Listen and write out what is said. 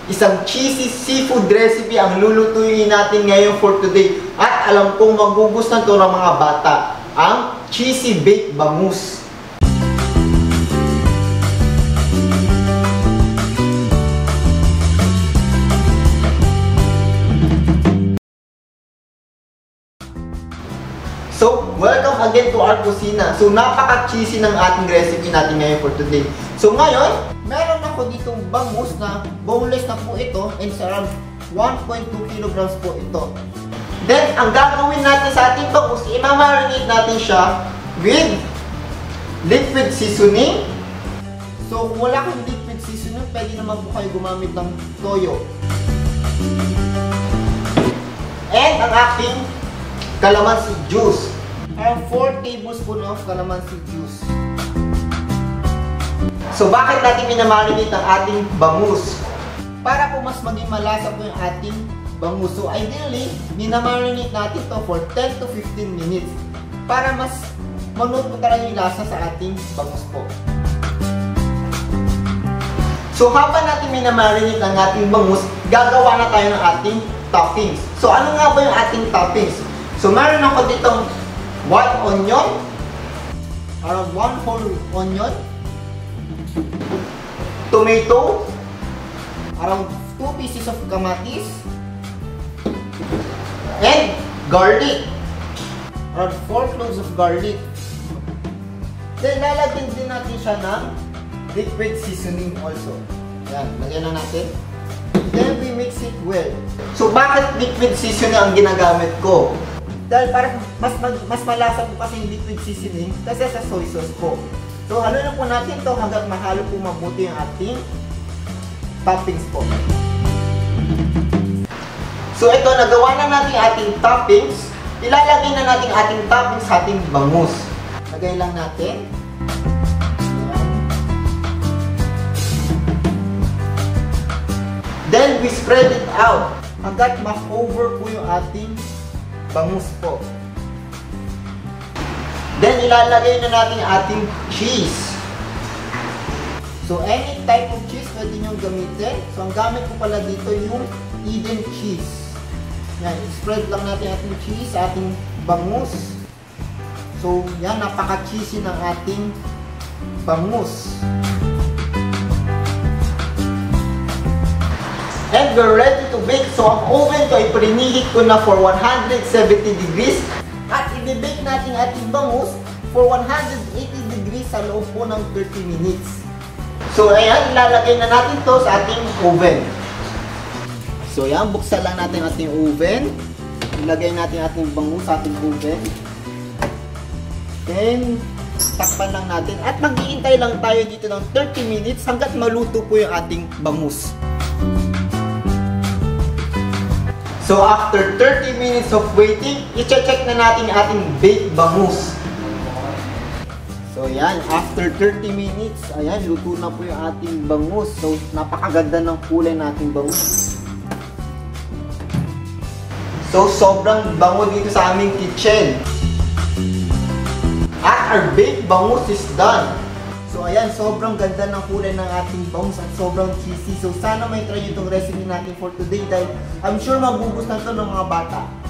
Isang cheesy seafood recipe ang lulutuin natin ngayon for today. At alam kong magugustuhan to ng mga bata. Ang cheesy baked bangus. So, welcome again to our kusina. So, napaka-cheesy ng ating recipe natin ngayon for today. So, ngayon, meron ako ditong bangus na boneless na po ito and it's around 1.2 kilograms po ito. Then, ang gagawin natin sa ating bangus, imamarinate natin siya with liquid seasoning. So, kung wala kang liquid seasoning, pwede naman po kayo gumamit ng toyo. And ang ating Calamansi juice. Around 4 tablespoons of calamansi juice. So, bakit natin minamarinate ang ating bangus? Para po mas maging malasa po yung ating bangus. So, ideally, minamarinate natin to for 10 to 15 minutes. Para mas manuot po talaga yung lasa sa ating bangus po. So, habang natin minamarinate ang ating bangus, gagawa na tayo ng ating toppings. So, ano nga ba yung ating toppings? So, meron ako ditong white onion, around 1 whole onion, tomato, around 2 pieces of kamatis, and garlic, around 4 cloves of garlic. Then, lalagyan din natin siya ng liquid seasoning also. Ayan, lagyan na natin. Then, we mix it well. So, bakit liquid seasoning ang ginagamit ko? Dahil para mas malasa po kasi yung liquid seasoning kasi sa soy sauce po. So, haluin po natin to hanggang mahalo po mabuti yung ating toppings po. So, ito, nagawa na natin ating toppings. Ilalagay na natin ating toppings sa ating bangus. Lagay lang natin. Then, we spread it out hanggang ma-cover po yung ating bangus po. Then, ilalagay na natin yung ating cheese. So, any type of cheese pwede nyo gamitin. So, ang gamit ko pala dito yung Eden cheese. Yan, spread lang natin ating cheese sa ating bangus. So, yan, napaka-cheesy ng ating bangus. And we're ready to bake. So, ang oven ko ay preheat ko na for 170 degrees. At i-bake natin ating bangus for 180 degrees sa loob po ng 30 minutes. So, ayan, ilalagay na natin to sa ating oven. So, ayan, buksan lang natin ating oven. Ilagay natin ating bangus sa ating oven. Then, takpan lang natin. At mag-iintay lang tayo dito ng 30 minutes hanggat maluto po yung ating bangus. So, after 30 minutes of waiting, i-check na natin yung ating baked bangus. So, yan. After 30 minutes, ayan, luto na po yung ating bangus. So, napakaganda ng kulay ng ating bangus. So, sobrang bango dito sa aming kitchen. At our baked bangus is done. So, ayan, sobrang ganda ng kulay ng ating bangus at sobrang cheesy. So, sana may try itong recipe natin for today dahil I'm sure magugustuhan to ng mga bata.